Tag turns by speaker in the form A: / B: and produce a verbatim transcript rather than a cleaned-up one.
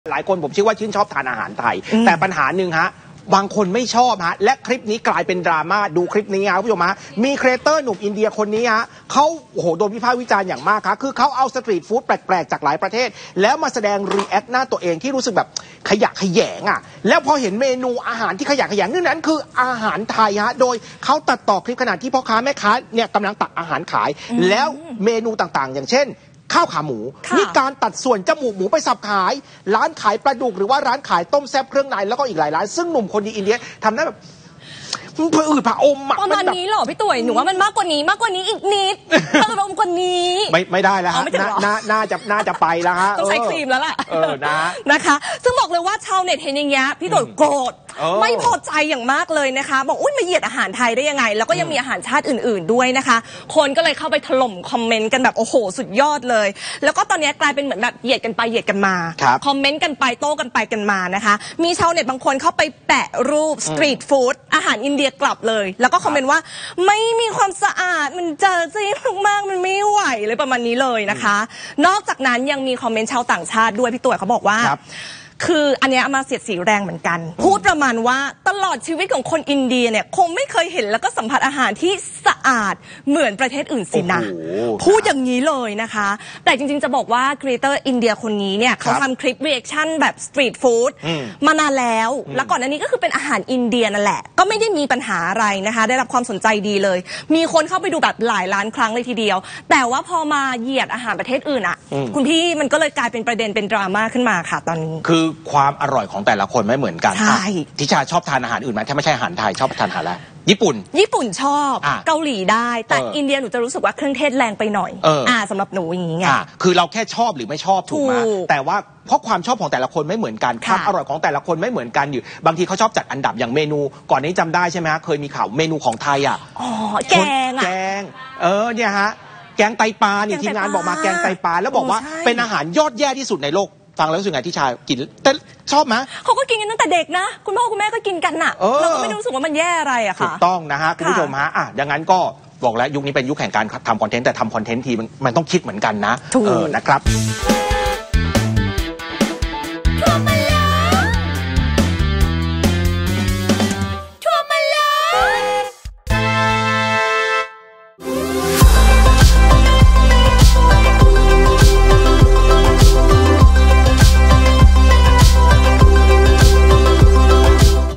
A: หลายคนผมเชื่อว่าชื่นชอบทานอาหารไทยแต่ปัญหาหนึ่งฮะบางคนไม่ชอบฮะและคลิปนี้กลายเป็นดราม่าดูคลิปนี้ครับผู้ชมฮะมีครีเอเตอร์หนุ่มอินเดียคนนี้ฮะเขาโอ้โหโดนวิพากษ์วิจารณ์อย่างมากครับคือเขาเอาสตรีทฟู้ดแปลกๆจากหลายประเทศแล้วมาแสดงรีแอคหน้าตัวเองที่รู้สึกแบบขยะแขยงอ่ะแล้วพอเห็นเมนูอาหารที่ขยะแขยงนั่นนั้นคืออาหารไทยฮะโดยเขาตัดต่อคลิปขณะที่พ่อค้าแม่ค้าเนี่ยกำลังตักอาหารขายแล้วเมนูต่างๆอย่างเช่นข้าวขาหมูมีการตัดส่วนจมูกหมูไปสับขายร้านขายปลาดุกหรือว่าร้านขายต้มแซ่บเครื่องในแล้วก็อีกหลายร้านซึ่งหนุ่มคนนี้อินเดียทำได้แบบเพื่ออืดผะอมประ
B: มาณนี้หรอพี่ตุ๋ยหนูว่ามันมากกว่านี้มากกว่านี้อีกนิดเพิ่มกว่านี้
A: ไม่ไม่ได้แล้วฮะน่าน่าจะน่าจะไปแล้วฮะ
B: ต้องใช้ครีมแล้วล่ะ
A: เออนะ
B: นะคะซึ่งบอกเลยว่าชาวเน็ตเห็นอย่างเงี้ยพี่ตุ๋ยโกรธไม่พอใจอย่างมากเลยนะคะบอกอุ้ยมาเหยียดอาหารไทยได้ยังไงแล้วก็ยังมีอาหารชาติอื่นๆด้วยนะคะคนก็เลยเข้าไปถล่มคอมเมนต์กันแบบโอ้โหสุดยอดเลยแล้วก็ตอนนี้กลายเป็นเหมือนแบบเหยียดกันไปเหยียดกันมาคอมเมนต์กันไปโต้กันไปกันมานะคะมีชาวเน็ตบางคนเข้าไปแปะรูปสตรีทฟู้ดอาหารอินเดียกลับเลยแล้วก็คอมเมนต์ว่าไม่มีความสะอาดมันเจอซีมากๆมันไม่ไหวเลยประมาณนี้เลยนะคะนอกจากนั้นยังมีคอมเมนต์ชาวต่างชาติด้วยพี่ตุ๋ยเขาบอกว่าคืออันนี้เอามาเสียดสีแรงเหมือนกันพูดประมาณว่าตลอดชีวิตของคนอินเดียเนี่ยคงไม่เคยเห็นแล้วก็สัมผัสอาหารที่สะอาดเหมือนประเทศอื่นสินะพูดอย่างนี้เลยนะคะแต่จริงๆจะบอกว่าครีเอเตอร์อินเดียคนนี้เนี่ยเขาทำคลิปรีแอคชั่นแบบสตรีทฟู้ดมานานแล้วแล้วก่อนหน้านี้ก็คือเป็นอาหารอินเดียนั่นแหละก็ไม่ได้มีปัญหาอะไรนะคะได้รับความสนใจดีเลยมีคนเข้าไปดูแบบหลายล้านครั้งเลยทีเดียวแต่ว่าพอมาเหยียดอาหารประเทศอื่นอ่ะคุณพี่มันก็เลยกลายเป็นประเด็นเป็นดราม่าขึ้นมาค่ะตอนนี้
A: คือความอร่อยของแต่ละคนไม่เหมือนกัน
B: ใช่
A: ทิชาชอบทานอาหารอื่นไหมถ้าไม่ใช่อาหารไทยชอบทานอาหารอะไรญี่ปุ่น
B: ญี่ปุ่นชอบเกาหลีได้แต่อินเดียหนูจะรู้สึกว่าเครื่องเทศแรงไปหน่อยอ่าสำหรับหนูอย่างนี้ไง
A: คือเราแค่ชอบหรือไม่ชอบถูกไหมแต่ว่าเพราะความชอบของแต่ละคนไม่เหมือนกันความอร่อยของแต่ละคนไม่เหมือนกันอยู่บางทีเขาชอบจัดอันดับอย่างเมนูก่อนนี้จำได้ใช่ไหมฮะเคยมีข่าวเมนูของไทยอ่ะ
B: อ๋อแกง
A: แกงเออเนี่ยฮะแกงไตปลาเนี่ยทีมงานบอกมาแกงไตปลาแล้วบอกว่าเป็นอาหารยอดแย่ที่สุดในโลกฟังแล้วรู้สึกไงที่ชายกินแต่ชอบไหม
B: เขาก็กินกันตั้งแต่เด็กนะคุณพ่อคุณแม่ก็กินกันน่ะเราก็ไม่รู้สึกว่ามันแย่อะไรอะค่ะ
A: ถูกต้องนะฮะคุณผู้ชมฮะอ่ะดังนั้นก็บอกแล้วยุคนี้เป็นยุคแห่งการทำคอนเทนต์แต่ทำคอนเทนต์ทีมันมันต้องคิดเหมือนกันนะเออนะครับ